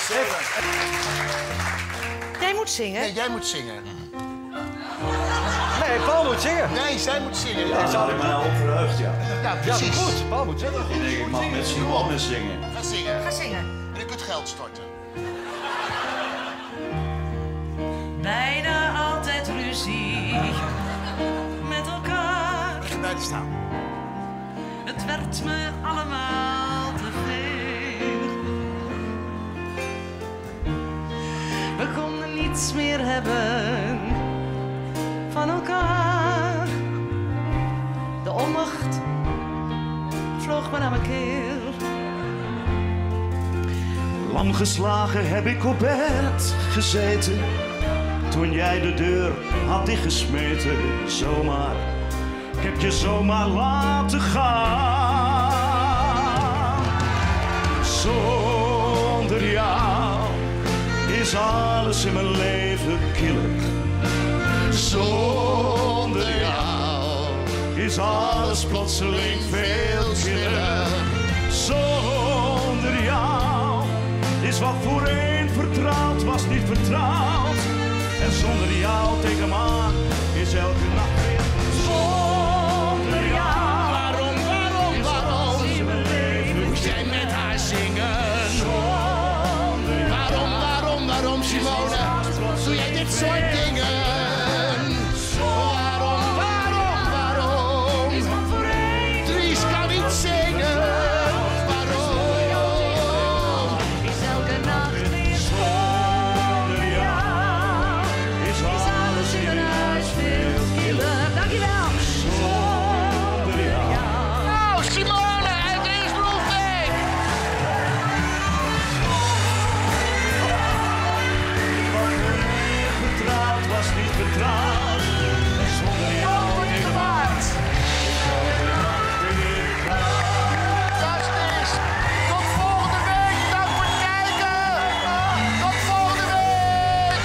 Jij moet zingen? Nee, jij moet zingen. Nee, Paul moet zingen. Nee, zij moet zingen. Ja, daar had ik mij al op verheugd, ja. Ja, precies. Ja, goed. Paul moet zingen. Ik denk, ik mag met Simone zingen. Ga zingen. Ga zingen. En je kunt geld storten. Bijna altijd ruzie met elkaar. Begin bij te staan. Het werd me allemaal te veel. We konden niets meer hebben van elkaar. De onmacht vloog me naar mijn keel. Lam geslagen heb ik op bed gezeten. Toen jij de deur had dichtgesmeten, zomaar. Ik heb je zomaar laten gaan. Zonder jou is alles in mijn leven killer. Zonder jou is alles plotseling veel killer. Zonder jou is wat voorheen vertrouwd was niet vertrouwd. En zonder jou tegen me aan is elke nacht weer zonder jou. Waarom in mijn leven moest jij met haar zingen? zonder jou. Waarom, Simone? Doe jij dit soort dingen? Waarom? Is wat voorheen Dries kan niet zingen. Waarom? is elke nacht weer zonder jou. Is alles in mijn huis veel killer. Dankjewel. Zonder jou. Nou, Simone uit Innsbruck! Vertrouwd was niet vertrouwd. En zonder jou niet gemaakt. Fantastisch! Tot volgende week! Dank voor het kijken! Tot volgende week!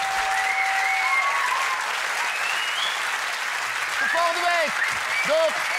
Tot volgende week! Doeg!